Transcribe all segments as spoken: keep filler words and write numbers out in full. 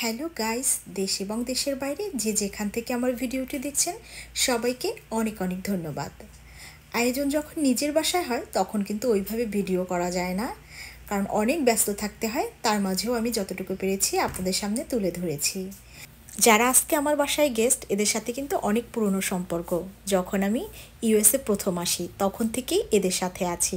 Hello guys, দেশ এবং দেশের বাইরে যে যেখান থেকে আমার ভিডিওটি দেখছেন সবাইকে অনেক অনেক ধন্যবাদ। আয়োজন যখন নিজের বাসায় হয় তখন কিন্তু ওইভাবে ভিডিও করা যায় না, কারণ অনেক ব্যস্ত থাকতে হয়। তার মাঝেও আমি যতটুকু পেরেছি আপনাদের সামনে তুলে ধরেছি। যারা আজকে আমার বাসায় গেস্ট, এদের সাথে কিন্তু অনেক পুরনো সম্পর্ক। যখন আমি ইউএসএ প্রথম আসি তখন থেকেই এদের সাথে আছি।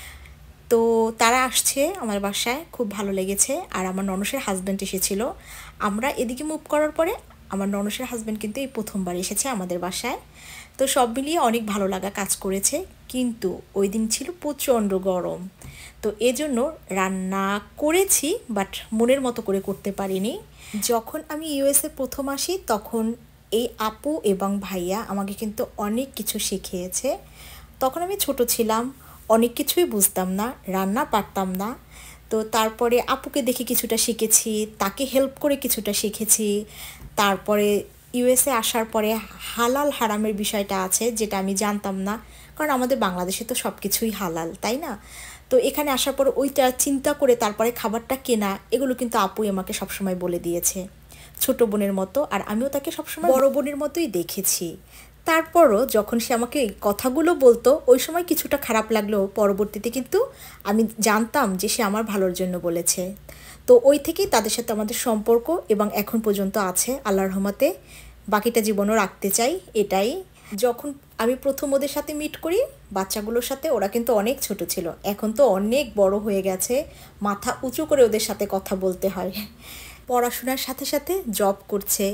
তো তারা আসছে আমার বাসায়, খুব ভালো লেগেছে। আর আমার ননসের হাজব্যান্ড এসেছিল। আমরা এদিকে মুভ করার পরে আমার ননসের হাজব্যান্ড কিন্তু এই প্রথমবার এসেছে আমাদের বাসায়। তো সব মিলিয়ে অনেক ভালো লাগা কাজ করেছে, কিন্তু ওই দিন ছিল প্রচণ্ড গরম। তো এজন্য রান্না করেছি, বাট মনের মতো করে করতে পারিনি। যখন আমি ইউএসএ প্রথম আসি তখন এই আপু এবং ভাইয়া আমাকে কিন্তু অনেক কিছু শিখিয়েছে। তখন আমি ছোট ছিলাম, অনেক কিছুই বুঝতাম না, রান্না পারতাম না। তো তারপরে আপুকে দেখে কিছুটা শিখেছি, তাকে হেল্প করে কিছুটা শিখেছি। তারপরে ইউএসএ আসার পরে হালাল হারামের বিষয়টা আছে, যেটা আমি জানতাম না, কারণ আমাদের বাংলাদেশে তো সব কিছুই হালাল, তাই না? তো এখানে আসার পর ওইটা চিন্তা করে তারপরে খাবারটা কেনা, এগুলো কিন্তু আপুই আমাকে সবসময় বলে দিয়েছে, ছোট বোনের মতো। আর আমিও তাকে সবসময় বড় বোনের মতোই দেখেছি। তারপরও যখন সে আমাকে এই কথাগুলো বলতো, ওই সময় কিছুটা খারাপ লাগলেও পরবর্তীতে কিন্তু আমি জানতাম যে সে আমার ভালোর জন্য বলেছে। তো ওই থেকেই তাদের সাথে আমাদের সম্পর্ক এবং এখন পর্যন্ত আছে আল্লাহর রহমতে। বাকিটা জীবনও রাখতে চাই, এটাই। যখন আমি প্রথম ওদের সাথে মিট করি বাচ্চাগুলোর সাথে, ওরা কিন্তু অনেক ছোট ছিল, এখন তো অনেক বড় হয়ে গেছে, মাথা উঁচু করে ওদের সাথে কথা বলতে হয়। পড়াশোনার সাথে সাথে জব করছে,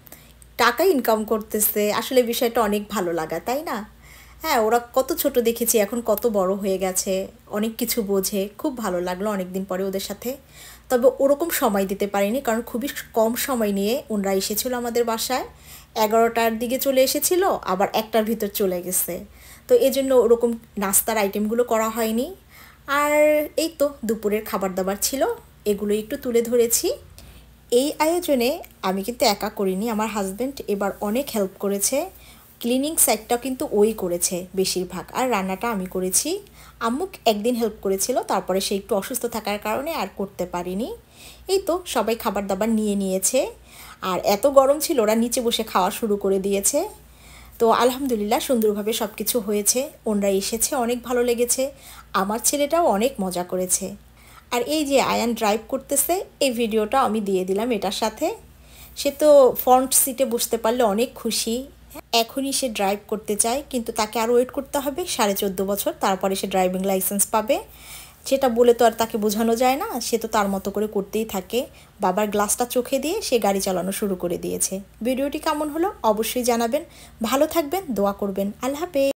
টাকা ইনকাম করতেছে, আসলে বিষয়টা অনেক ভালো লাগা, তাই না? হ্যাঁ, ওরা কত ছোট দেখেছি, এখন কত বড় হয়ে গেছে, অনেক কিছু বোঝে। খুব ভালো লাগলো অনেক দিন পরে ওদের সাথে। তবে ওরকম সময় দিতে পারিনি, কারণ খুবই কম সময় নিয়ে ওনারা এসেছিলো আমাদের বাসায়। এগারোটার দিকে চলে এসেছিল, আবার একটার ভিতর চলে গেছে। তো এই জন্য ওরকম নাস্তার আইটেমগুলো করা হয়নি। আর এই তো দুপুরের খাবার দাবার ছিল, এগুলো একটু তুলে ধরেছি। এই আয়োজনে আমি কিন্তু একা করিনি, আমার হাজব্যান্ড এবার অনেক হেল্প করেছে। ক্লিনিং সাইডটাও কিন্তু ওই করেছে বেশিরভাগ, আর রান্নাটা আমি করেছি। আম্মু একদিন হেল্প করেছিল, তারপরে সে একটু অসুস্থ থাকার কারণে আর করতে পারিনি। এই তো সবাই খাবার দাবার নিয়ে নিয়েছে, আর এত গরম ছিল ওরা নিচে বসে খাওয়া শুরু করে দিয়েছে। তো আলহামদুলিল্লাহ সুন্দরভাবে সব কিছু হয়েছে। ওনরা এসেছে, অনেক ভালো লেগেছে। আমার ছেলেটাও অনেক মজা করেছে। আর এই যে আয়ান ড্রাইভ করতেছে, এই ভিডিওটা আমি দিয়ে দিলাম এটার সাথে। সে তো ফ্রন্ট সিটে বসতে পারলে অনেক খুশি। এখনই সে ড্রাইভ করতে চায়, কিন্তু তাকে আরও ওয়েট করতে হবে সাড়ে চোদ্দো বছর, তারপরে সে ড্রাইভিং লাইসেন্স পাবে। সেটা বলে তো আর তাকে বোঝানো যায় না, সে তো তার মতো করে করতেই থাকে। বাবার গ্লাসটা চোখে দিয়ে সে গাড়ি চালানো শুরু করে দিয়েছে। ভিডিওটি কেমন হলো অবশ্যই জানাবেন। ভালো থাকবেন, দোয়া করবেন। আল্লাহ হাফেজ।